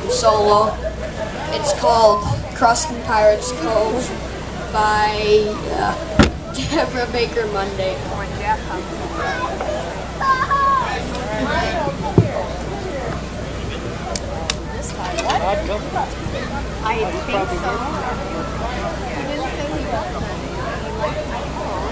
solo. It's called Crustin' Pirates Cove by Deborah Baker Monday. I think so. He didn't say he wasn't. He liked my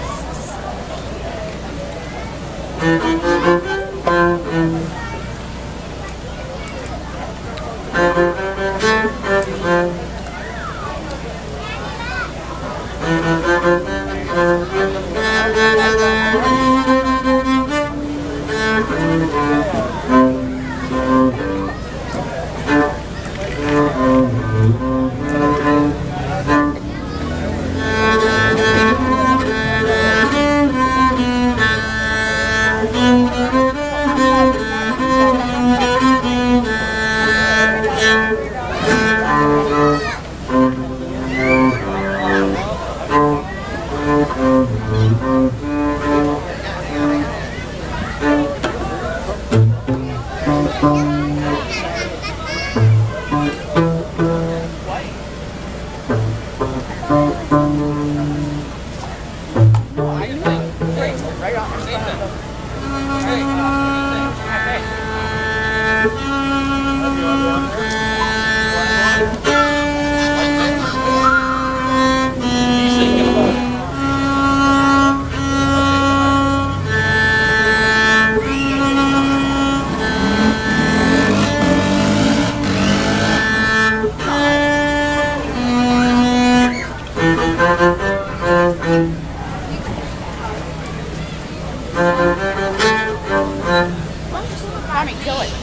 kill it.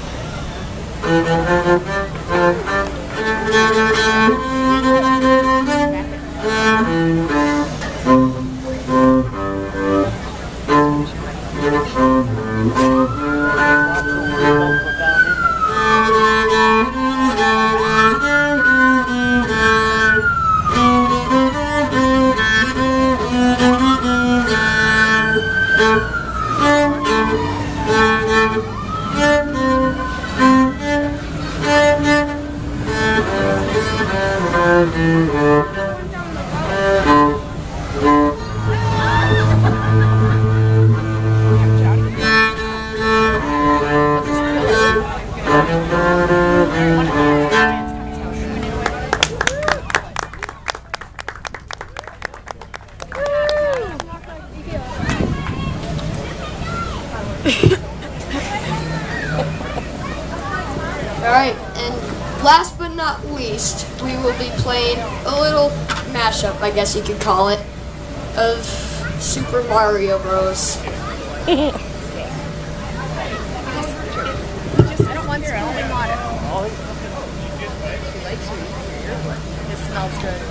Alright, and last but not least, we will be playing a little mashup, I guess you could call it, of Super Mario Bros. I don't want to. I only want it. It smells good.